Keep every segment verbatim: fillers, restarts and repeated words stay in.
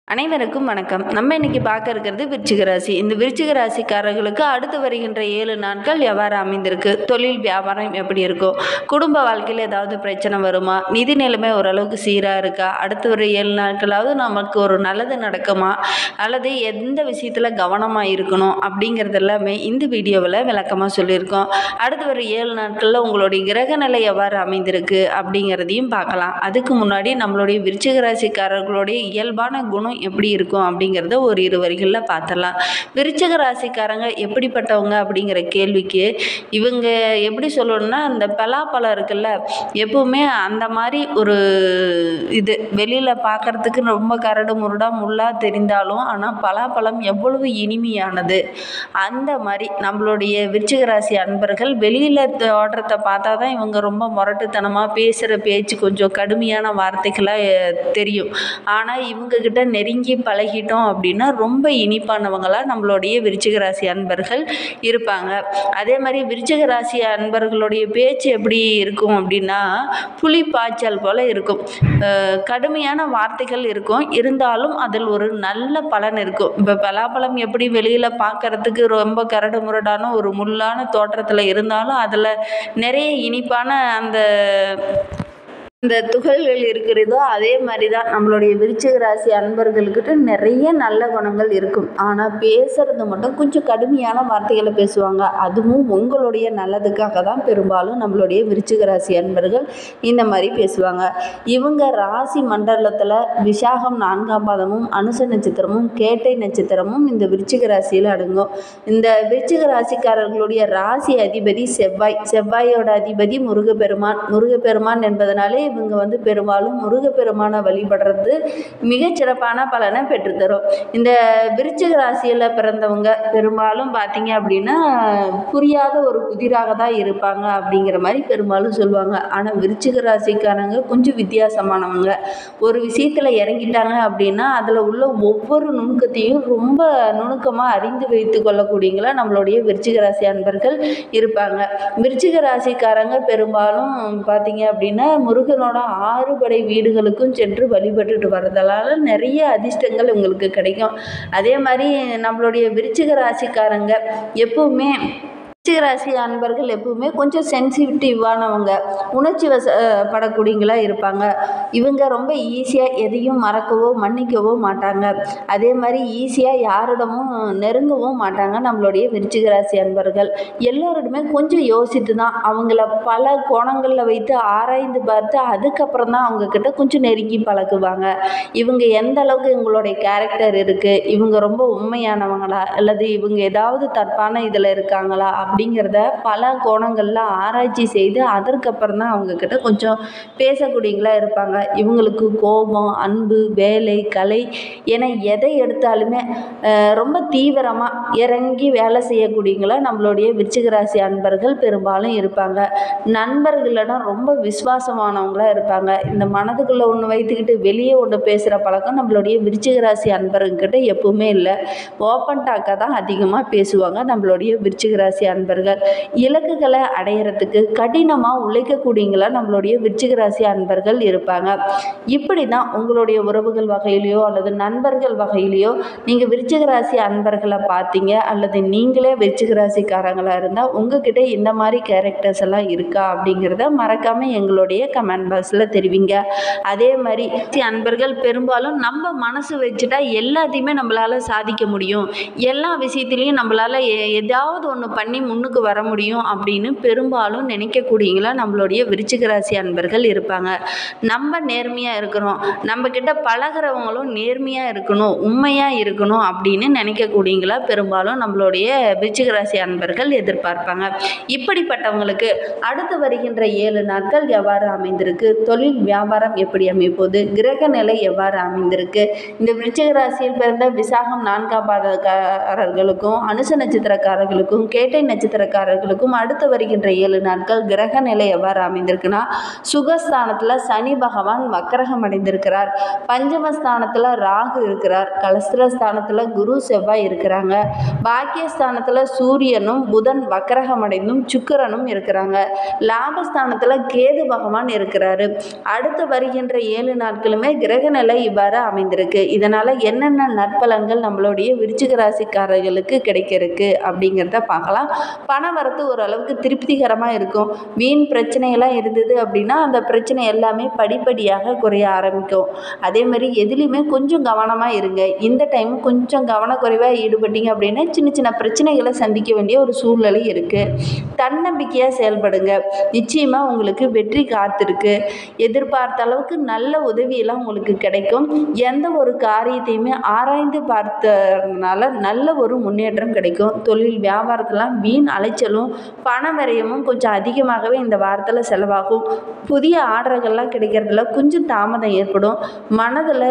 அனைவருக்கும் வணக்கம். நம்ம இன்னைக்கு பார்க்க இருக்கிறது விருச்சிக ராசி. இந்த விருச்சிக ராசிக்காரர்களுக்கு அடுத்து வருகின்ற ஏழு நாட்கள் எவ்வாறு அமைந்திருக்கு, தொழில் வியாபாரம் எப்படி இருக்கும், குடும்ப வாழ்க்கையில் ஏதாவது பிரச்சனை வருமா, நிதி நிலைமை ஓரளவுக்கு சீராக இருக்கா, அடுத்து ஒரு ஏழு நாட்களாவது நமக்கு ஒரு நல்லது நடக்குமா, அல்லது எந்த விஷயத்தில் கவனமாக இருக்கணும் அப்படிங்கிறது எல்லாமே இந்த வீடியோவில் விளக்கமாக சொல்லியிருக்கோம். அடுத்து ஒரு ஏழு நாட்களில் உங்களுடைய கிரக நிலை எவ்வாறு அமைந்திருக்கு அப்படிங்கிறதையும் பார்க்கலாம். அதுக்கு முன்னாடி நம்மளுடைய விருச்சிக ராசிக்காரர்களுடைய இயல்பான குணம் எப்படி இருக்கும் அப்படிங்கிறத ஒரு இரு வரிகளில் பார்த்துடலாம். விருச்சிக ராசிக்காரங்க எப்படிப்பட்டவங்க அப்படிங்கிற கேள்விக்கு இவங்க எப்படி சொல்லணும்னா, அந்த பலாப்பழம் இருக்குல்ல, எப்பவுமே அந்த மாதிரி ஒரு இது வெளியில் பார்க்குறதுக்கு ரொம்ப கரடு முரடா முள்ளா தெரிந்தாலும் ஆனால் பலாப்பழம் எவ்வளவு இனிமையானது, அந்த மாதிரி நம்மளுடைய விருச்சிக ராசி அன்பர்கள் வெளியில் தோற்றத்தை பார்த்தா தான் இவங்க ரொம்ப முரட்டுத்தனமாக பேசுகிற பேச்சு கொஞ்சம் கடுமையான வார்த்தைகளாக தெரியும். ஆனால் இவங்கக்கிட்ட நெருங்கி பழகிட்டோம் அப்படின்னா ரொம்ப இனிப்பானவங்களாக நம்மளுடைய விருச்சிக ராசி அன்பர்கள் இருப்பாங்க. அதே மாதிரி விருச்சிக ராசி அன்பர்களுடைய பேச்சு எப்படி இருக்கும் அப்படின்னா, புலி பாய்ச்சல் போல் இருக்கும். கடுமையான வார்த்தைகள் இருக்கும், இருந்தாலும் அதில் ஒரு நல்ல பலன் இருக்கும். இப்போ பலாப்பழம் எப்படி வெளியில் பார்க்கறதுக்கு ரொம்ப கரடு முரடான ஒரு முள்ளான தோற்றத்தில் இருந்தாலும் அதில் நிறைய இனிப்பான அந்த இந்த துகள்கள் இருக்கிறதோ, அதே மாதிரி தான் நம்மளுடைய விருச்சிக ராசி அன்பர்கள்கிட்ட நிறைய நல்ல குணங்கள் இருக்கும். ஆனால் பேசுறது மட்டும் கொஞ்சம் கடுமையான வார்த்தைகளை பேசுவாங்க. அதுவும் உங்களுடைய நல்லதுக்காக தான் பெரும்பாலும் நம்மளுடைய விருச்சிக ராசி அன்பர்கள் இந்த மாதிரி பேசுவாங்க. இவங்க ராசி மண்டலத்தில் விசாகம் நான்காம் பாதமும் அனுச நட்சத்திரமும் கேட்டை நட்சத்திரமும் இந்த விருச்சிக ராசியில் அடங்கும். இந்த விருச்சிக ராசிக்காரர்களுடைய ராசி அதிபதி செவ்வாய். செவ்வாயோட அதிபதி முருகப்பெருமான். முருகப்பெருமான் என்பதனாலே இவங்க வந்து பெரும்பாலும் முருகப்பெருமானை வழிபடுறது மிகச்சிறப்பான பலனை பெற்றுத்தரும். இந்த விருச்சிக ராசியில் பிறந்தவங்க பெரும்பாலும் பார்த்தீங்க அப்படின்னா புரியாத ஒரு புதிராக தான் இருப்பாங்க அப்படிங்கிற மாதிரி பெரும்பாலும் சொல்லுவாங்க. ஆனால் விருச்சிக ராசிக்காரங்க கொஞ்சம் வித்தியாசமானவங்க. ஒரு விஷயத்தில் இறங்கிட்டாங்க அப்படின்னா அதில் உள்ள ஒவ்வொரு நுணுக்கத்தையும் ரொம்ப நுணுக்கமாக அறிந்து வைத்து கொள்ளக்கூடியங்களா நம்மளுடைய விருச்சிக ராசி அன்பர்கள் இருப்பாங்க. விருச்சிக ராசிக்காரங்க பெரும்பாலும் பார்த்தீங்க அப்படின்னா முருக ோட ஆறுபடை வீடுகளுக்கும் சென்று வழிபட்டுட்டு வரதால நிறைய அதிர்ஷ்டங்கள் உங்களுக்கு கிடைக்கும். அதே மாதிரி நம்மளுடைய விருச்சிக ராசிக்காரங்க எப்பவுமே விருச்சிக ராசி அன்பர்கள் எப்பவுமே கொஞ்சம் சென்சிட்டிவானவங்க, உணர்ச்சி வசப்படக்கூடியங்களா இருப்பாங்க. இவங்க ரொம்ப ஈஸியாக எதையும் மறக்கவோ மன்னிக்கவோ மாட்டாங்க. அதே மாதிரி ஈஸியாக யாரிடமும் நெருங்கவும் மாட்டாங்க. நம்மளுடைய விருச்சிக ராசி அன்பர்கள் எல்லோருமே கொஞ்சம் யோசித்து தான் அவங்கள பல கோணங்களில் வைத்து ஆராய்ந்து பார்த்து அதுக்கப்புறம் தான் அவங்கக்கிட்ட கொஞ்சம் நெருங்கி பழகுவாங்க. இவங்க எந்த அளவுக்கு இவங்களுடைய கேரக்டர் இருக்குது, இவங்க ரொம்ப உண்மையானவங்களா அல்லது இவங்க ஏதாவது தப்பான இதில் இருக்காங்களா அப்படிங்கிறத பல கோணங்களில் ஆராய்ச்சி செய்து அதற்கப்புறம் தான் அவங்கக்கிட்ட கொஞ்சம் பேசக்கூடியங்களா இருப்பாங்க. இவங்களுக்கு கோபம், அன்பு, வேலை, கலை என எதை எடுத்தாலுமே ரொம்ப தீவிரமாக இறங்கி வேலை செய்யக்கூடியங்களா நம்மளுடைய விருச்சிக ராசி அன்பர்கள் பெரும்பாலும் இருப்பாங்க. நண்பர்களிடம் ரொம்ப விசுவாசமானவங்களாக இருப்பாங்க. இந்த மனதுக்குள்ளே ஒன்று வைத்துக்கிட்டு வெளியே ஒன்று பேசுகிற பழக்கம் நம்மளுடைய விருச்சிக ராசி அன்பர்கிட்ட எப்பவுமே இல்லை. ஓப்பன் டாக்காக தான் அதிகமாக பேசுவாங்க நம்மளுடைய விருச்சிக ராசி அன்பர்கள். இலக்குகளை அடையிறதுக்கு கடினமாக உழைக்கக்கூடியங்களா நம்மளுடைய விருச்சிக ராசி அன்பர்கள் இருப்பாங்க. இப்படி தான் உங்களுடைய உறவுகள் வகையிலையோ அல்லது நண்பர்கள் வகையிலையோ நீங்கள் விருச்சிக ராசி அன்பர்களை பார்த்தீங்க அல்லது நீங்களே விருச்சிக ராசிக்காரங்களாக இருந்தால் உங்ககிட்ட இந்த மாதிரி கேரக்டர்ஸ் எல்லாம் இருக்கா அப்படிங்கிறத மறக்காமல் எங்களுடைய கமெண்ட் பாக்ஸில் தெரிவிங்க. அதே மாதிரி அன்பர்கள் பெரும்பாலும் நம்ம மனசு வச்சுட்டா எல்லாத்தையுமே நம்மளால் சாதிக்க முடியும், எல்லா விஷயத்துலையும் நம்மளால் ஏதாவது ஒன்று பண்ணி முன்னுக்கு வர முடியும் அப்படின்னு பெரும்பாலும் நினைக்கக்கூடியங்களா நம்மளுடைய விருச்சிக ராசி அன்பர்கள் இருப்பாங்க. நம்ம நேர்மையாக இருக்கிறோம், நம்ம கிட்ட பழகிறவங்களும் நேர்மையாக இருக்கணும், உண்மையாக இருக்கணும் அப்படின்னு நினைக்கக்கூடியங்களா பெரும்பாலும் நம்மளுடைய விருச்சிக ராசி அன்பர்கள் எதிர்பார்ப்பாங்க. இப்படிப்பட்டவங்களுக்கு அடுத்து வருகின்ற ஏழு நாட்கள் எவ்வாறு அமைந்திருக்கு, தொழில் வியாபாரம் எப்படி அமைப்போது, கிரக நிலை எவ்வாறு அமைந்திருக்கு, இந்த விருச்சிக ராசியில் பிறந்த விசாகம் நான்காம் பாதக்காரர்களுக்கும் அனுச நட்சத்திரக்காரர்களுக்கும் கேட்டை நட்சத்திரக்காரர்களுக்கும் அடுத்து வருகின்ற ஏழு நாட்கள் கிரக நிலை எவ்வாறு அமைந்திருக்குன்னா, சுகஸ்தானத்தில் சனி பகவான் வக்கரகம் அடைந்திருக்கிறார். பஞ்சமஸ்தானத்தில் ராகு இருக்கிறார். கலஸ்திரஸ்தானத்தில் குரு செவ்வாய் இருக்கிறாங்க. பாக்கியஸ்தானத்தில் சூரியனும் புதன் வக்கரகம் அடைந்தும் சுக்கிரனும் இருக்கிறாங்க. லாபஸ்தானத்தில் கேது பகவான் இருக்கிறாரு. அடுத்து வருகின்ற ஏழு நாட்களுமே கிரக நிலை இவ்வாறு அமைந்திருக்கு. இதனால என்னென்ன நற்பலன்கள் நம்மளுடைய விருச்சிக ராசிக்காரர்களுக்கு கிடைக்க இருக்கு அப்படிங்கிறத பார்க்கலாம். பண வரத்து ஓரளவுக்கு திருப்திகரமாக இருக்கும். வீண் பிரச்சனையெல்லாம் இருந்தது அப்படின்னா அந்த பிரச்சனை எல்லாமே படிப்படியாக குறைய ஆரம்பிக்கும். அதே மாதிரி எதுலேயுமே கொஞ்சம் கவனமாக இருங்க. இந்த டைம் கொஞ்சம் கவனக்குறைவாக ஈடுபட்டீங்க அப்படின்னா சின்ன சின்ன பிரச்சனைகளை சந்திக்க வேண்டிய ஒரு சூழ்நிலை இருக்குது. தன்னம்பிக்கையாக செயல்படுங்க. நிச்சயமாக உங்களுக்கு வெற்றி காத்திருக்கு. எதிர்பார்த்த அளவுக்கு நல்ல உதவியெல்லாம் உங்களுக்கு கிடைக்கும். எந்த ஒரு காரியத்தையுமே ஆராய்ந்து பார்த்ததுனால நல்ல ஒரு முன்னேற்றம் கிடைக்கும். தொழில் வியாபாரத்தெல்லாம் வீண் அலைச்சலும் பண விரயமும் கொஞ்சம் அதிகமாகவே இந்த வாரத்தில் செலவாகும். புதிய ஆர்டர்கள்லாம் கிடைக்கிறதுல கொஞ்சம் தாமதம் ஏற்படும். மனதில்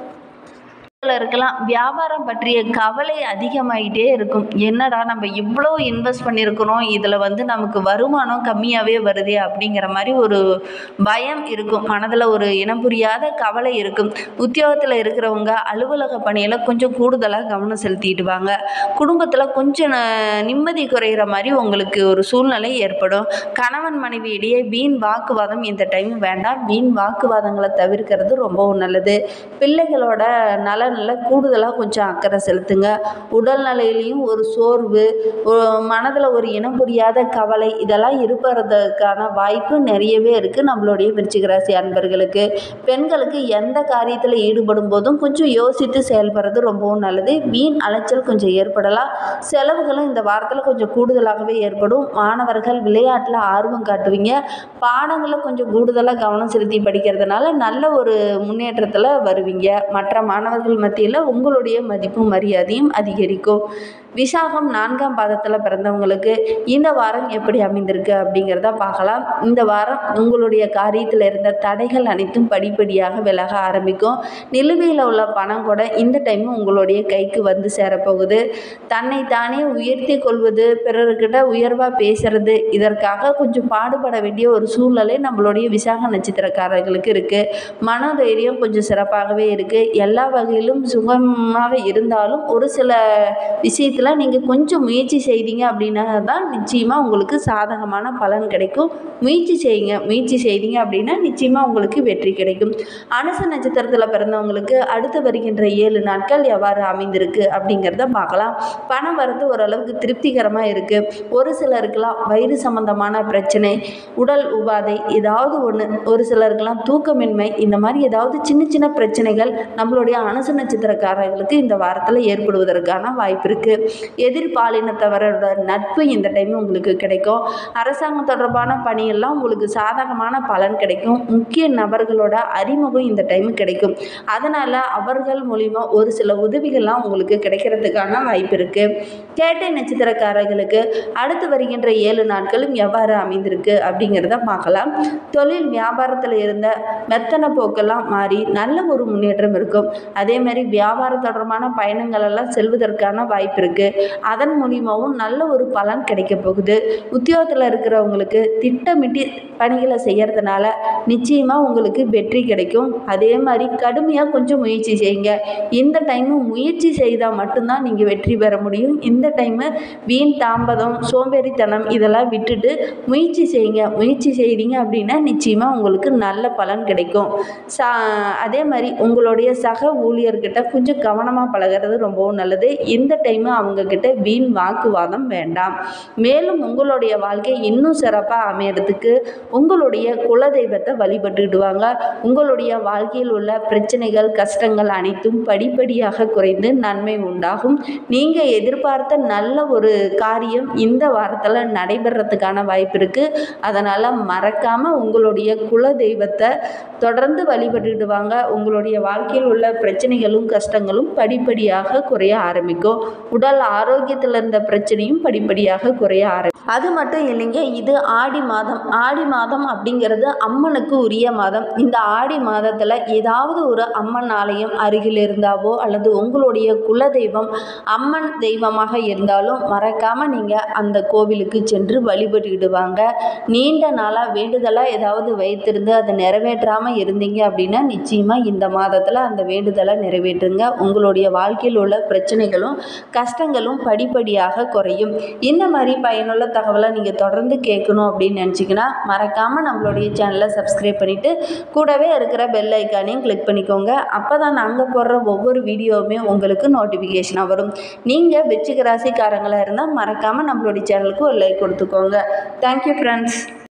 இருக்கலாம். வியாபாரம் பற்றிய கவலை அதிகமாகிட்டே இருக்கும். என்னடா நம்ம இவ்வளோ இன்வெஸ்ட் பண்ணியிருக்கிறோம், இதில் வந்து நமக்கு வருமானம் கம்மியாகவே வருதே அப்படிங்கிற மாதிரி ஒரு பயம் இருக்கும். மனதில் ஒரு இனம் புரியாத கவலை இருக்கும். உத்தியோகத்தில் இருக்கிறவங்க அலுவலக பணியில் கொஞ்சம் கூடுதலாக கவனம் செலுத்திடுவாங்க. குடும்பத்தில் கொஞ்சம் நிம்மதி குறைகிற மாதிரி உங்களுக்கு ஒரு சூழ்நிலை ஏற்படும். கணவன் மனைவியிடையே வீண் வாக்குவாதம் இந்த டைம் வேண்டாம். வீண் வாக்குவாதங்களை தவிர்க்கிறது ரொம்பவும் நல்லது. பிள்ளைகளோட நல நல்ல கூடுதலாக கொஞ்சம் அக்கறை செலுத்துங்க. உடல்நிலையிலையும் ஒரு சோர்வு, மனதில் ஒரு இனம் புரியாத கவலை இதெல்லாம் இருப்பதற்கான வாய்ப்பு நிறையவே இருக்குது நம்மளுடைய விருச்சிக ராசி அன்பர்களுக்கு. பெண்களுக்கு எந்த காரியத்தில் ஈடுபடும் போதும் கொஞ்சம் யோசித்து செயல்படுறது ரொம்பவும் நல்லது. வீண் அலைச்சல் கொஞ்சம் ஏற்படலாம். செலவுகளும் இந்த வாரத்தில் கொஞ்சம் கூடுதலாகவே ஏற்படும். மாணவர்கள் விளையாட்டில் ஆர்வம் காட்டுவீங்க. பாடங்களில் கொஞ்சம் கூடுதலாக கவனம் செலுத்தி படிக்கிறதுனால நல்ல ஒரு முன்னேற்றத்தில் வருவீங்க. மற்ற மாணவர்கள் மத்தியில் உங்களுடைய மதிப்பும் மரியாதையும் அதிகரிக்கும். விசாகம் நான்காம் பாதத்தில் பிறந்தவங்களுக்கு இந்த வாரம் எப்படி அமைந்திருக்கு அப்படிங்கிறத பார்க்கலாம். இந்த வாரம் உங்களுடைய காரியத்தில் இருந்த தடைகள் அனைத்தும் படிப்படியாக விலக ஆரம்பிக்கும். நிலுவையில் உள்ள பணம் கூட இந்த டைம் உங்களுடைய கைக்கு வந்து சேரப்போகுது. தன்னை தானே உயர்த்தி கொள்வது, பிறர்கிட்ட உயர்வாக பேசுறது, இதற்காக கொஞ்சம் பாடுபட வேண்டிய ஒரு சூழ்நிலை நம்மளுடைய விசாக நட்சத்திரக்காரர்களுக்கு இருக்குது. மனதைரியம் கொஞ்சம் சிறப்பாகவே இருக்குது. எல்லா வகையிலும் சுகமாக இருந்தாலும் ஒரு சில விஷயத்தில் நீங்கள் கொஞ்சம் முயற்சி செய்தீங்க அப்படின்னா தான் நிச்சயமாக உங்களுக்கு சாதகமான பலன் கிடைக்கும். முயற்சி செய்யுங்க. முயற்சி செய்தீங்க அப்படின்னா நிச்சயமாக உங்களுக்கு வெற்றி கிடைக்கும். அனுச நட்சத்திரத்தில் பிறந்தவங்களுக்கு அடுத்து வருகின்ற ஏழு நாட்கள் எவ்வாறு அமைந்திருக்கு அப்படிங்கிறத பார்க்கலாம். பணம் வரது ஓரளவுக்கு திருப்திகரமாக இருக்குது. ஒரு சிலருக்கெல்லாம் வயிறு சம்பந்தமான பிரச்சனை, உடல் உபாதை ஏதாவது ஒன்று, ஒரு சிலருக்கெல்லாம் தூக்கமின்மை, இந்த மாதிரி ஏதாவது சின்ன சின்ன பிரச்சனைகள் நம்மளுடைய அனுச நட்சத்திரக்காரர்களுக்கு இந்த வாரத்தில் ஏற்படுவதற்கான வாய்ப்பு இருக்குது. எதிர்பாலினத்தவரோட நட்பு இந்த டைம் உங்களுக்கு கிடைக்கும். அரசாங்கம் தொடர்பான பணியெல்லாம் உங்களுக்கு சாதகமான பலன் கிடைக்கும். முக்கிய நபர்களோட அறிமுகம் இந்த டைம் கிடைக்கும். அதனால் அவர்கள் மூலிமா ஒரு சில உதவிகள்லாம் உங்களுக்கு கிடைக்கிறதுக்கான வாய்ப்பு இருக்குது. கேட்டை நட்சத்திரக்காரர்களுக்கு அடுத்து வருகின்ற ஏழு நாட்களும் எவ்வாறு அமைந்திருக்கு அப்படிங்கிறத பார்க்கலாம். தொழில் வியாபாரத்தில் இருந்த மெத்தன போக்கெல்லாம் மாறி நல்ல ஒரு முன்னேற்றம் இருக்கும். அதே மாதிரி வியாபாரம் தொடர்பான பயணங்கள் எல்லாம் செல்வதற்கான வாய்ப்பு இருக்குது. அதன் மூலியமாகவும் நல்ல ஒரு பலன் கிடைக்க போகுது. உத்தியோகத்தில் இருக்கிறவங்களுக்கு திட்டமிட்டு பணிகளை செய்கிறதுனால நிச்சயமாக உங்களுக்கு வெற்றி கிடைக்கும். அதே மாதிரி கடுமையாக கொஞ்சம் முயற்சி செய்யுங்க. இந்த டைமு முயற்சி செய்தால் மட்டும்தான் நீங்கள் வெற்றி பெற முடியும். இந்த டைமு வீண் தாமதம், சோம்பேறித்தனம் இதெல்லாம் விட்டுட்டு முயற்சி செய்யுங்க. முயற்சி செய்தீங்க அப்படின்னா நிச்சயமாக உங்களுக்கு நல்ல பலன் கிடைக்கும். சா அதே மாதிரி உங்களுடைய சக ஊழியர்கிட்ட கொஞ்சம் கவனமாக பழகிறது ரொம்பவும் நல்லது. இந்த டைமு அவங்கக்கிட்ட வீண் வாக்குவாதம் வேண்டாம். மேலும் உங்களுடைய வாழ்க்கை இன்னும் சிறப்பாக அமையறதுக்கு உங்களுடைய குலதெய்வத்தை வழிபட்டுடுவாங்க. உங்களுடைய வாழ்க்கையில் உள்ள பிரச்சனைகள், கஷ்டங்கள் அனைத்தும் படிப்படியாக குறைந்து நன்மை உண்டாகும். நீங்கள் எதிர்பார்த்த நல்ல ஒரு காரியம் இந்த வாரத்தில் நடைபெறத்துக்கான வாய்ப்பு இருக்குது. அதனால் மறக்காமல் உங்களுடைய குலதெய்வத்தை தொடர்ந்து வழிபட்டுடுவாங்க. உங்களுடைய வாழ்க்கையில் உள்ள பிரச்சனைகள் பிரச்சனைகளும் கஷ்டங்களும் படிப்படியாக குறைய ஆரம்பிக்கும். உடல் ஆரோக்கியத்தில் இருந்த பிரச்சனையும் படிப்படியாக குறைய ஆரம்பிக்கும். அது மட்டும் இல்லைங்க, இது ஆடி மாதம். ஆடி மாதம் அப்படிங்கிறது அம்மனுக்கு உரிய மாதம். இந்த ஆடி மாதத்தில் ஏதாவது ஒரு அம்மன் ஆலயம் அருகில் இருந்தாவோ அல்லது உங்களுடைய குலதெய்வம் அம்மன் தெய்வமாக இருந்தாலும் மறக்காமல் நீங்கள் அந்த கோவிலுக்கு சென்று வழிபட்டுடுவாங்க. நீண்ட நாளாக வேண்டுதலாக ஏதாவது வைத்திருந்து அதை நிறைவேற்றாமல் இருந்தீங்க அப்படின்னா நிச்சயமாக இந்த மாதத்தில் அந்த வேண்டுதலை நிறைவேற்றுங்க. உங்களுடைய வாழ்க்கையில் உள்ள பிரச்சனைகளும் கஷ்டங்களும் படிப்படியாக குறையும். இந்த மாதிரி பயனுள்ள தகவலை நீங்கள் தொடர்ந்து கேட்கணும் அப்படின்னு நினச்சிங்கன்னா மறக்காமல் நம்மளுடைய சேனலை சப்ஸ்கிரைப் பண்ணிவிட்டு கூடவே இருக்கிற பெல் ஐக்கானையும் கிளிக் பண்ணிக்கோங்க. அப்போ தான் நாங்கள் போடுற ஒவ்வொரு வீடியோவுமே உங்களுக்கு நோட்டிஃபிகேஷனாக வரும். நீங்கள் விருச்சிக ராசிக்காரங்களாக இருந்தால் மறக்காமல் நம்மளுடைய சேனலுக்கு ஒரு லைக் கொடுத்துக்கோங்க. Thank you friends.